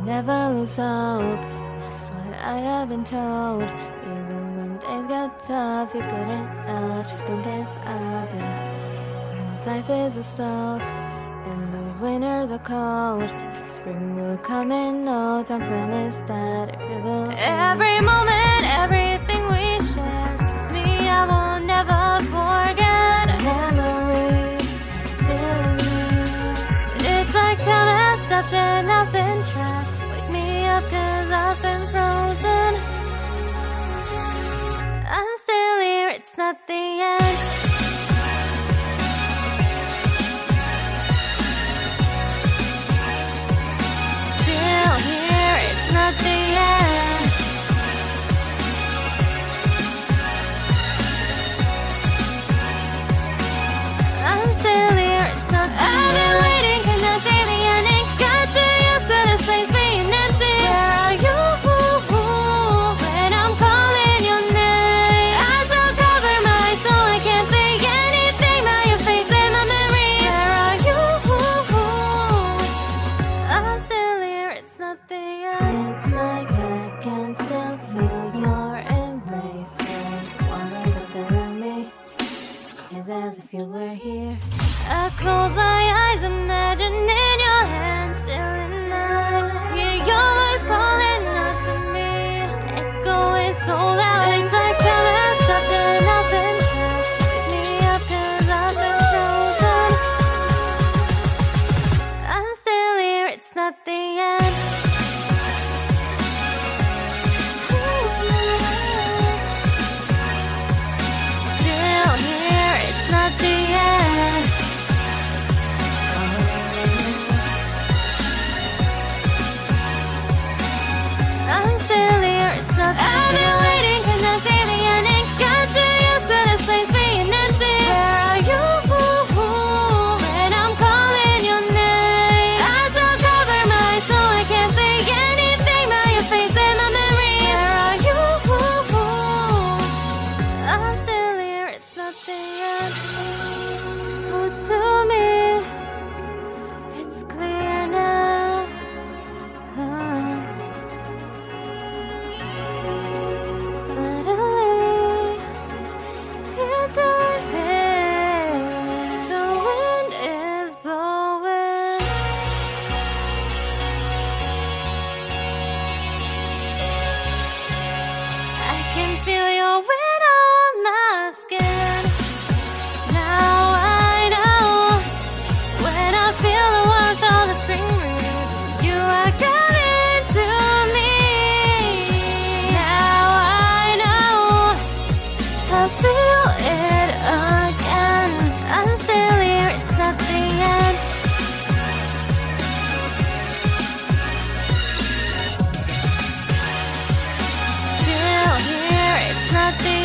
never lose hope. That's what I have been told. Even when days get tough, you're good enough. Just don't give up. Yeah. Life is a soap, and the winters are cold. Spring will come in no time. Promise that if you will. Every moment, everything we share. Trust me, I will never forget. Memories are still in me. It's like time has stopped and I've been trapped. Wake me up 'cause I've been frozen. I'm still here, it's not the end. Still here, it's not the end. I'm still here, it's not the end. I've been waiting, cannot see the ending. Got too used to this place being empty. Where are you when I'm calling your name? I still cover my eyes so I can't see anything but your face in my memories. Where are you? I'm still here, it's not the end. It's like I can still feel your embrace. One is up telling me it's as if you were here. I close my eyes, imagining your hands still in mine. Hear your voice calling out to me, echoing so loud. It's like time has stopped and I've been trapped. Wake me up 'cause I've been frozen. I'm still here, it's not the end. Still here, it's not the end. I'm still here, it's not the end. I've been waiting, cannot see the ending. Got too used to this place being empty. Where are you when I'm calling your name? I still cover my eyes so I can't see anything but your face in my memories. Where are you? I'm still here, it's not the end. Oh, to me, it's clear now. Suddenly, it's right here. The wind is blowing. I can feel your wind on my skin. Now I know when I feel the warmth of the spring breeze. You are coming to me. Now I know I feel it again. I'm still here, it's not the end. Still here, it's not the